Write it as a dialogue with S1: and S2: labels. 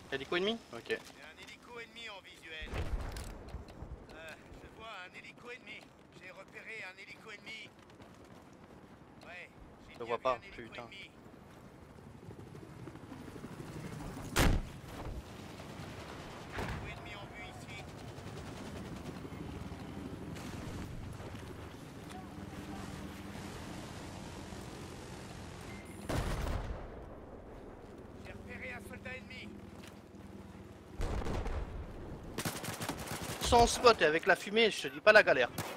S1: Hélico ennemi? Ok.
S2: J'ai un hélico ennemi en visuel. Je vois un hélico ennemi. J'ai repéré un hélico ennemi. Ouais, j'ai
S1: Je le
S2: bien
S1: vois
S2: vu
S1: pas,
S2: un hélico
S1: putain.
S2: ennemi. Hélico ennemi en vue ici. J'ai repéré un soldat ennemi.
S1: Sans spot et avec la fumée, je te dis pas la galère.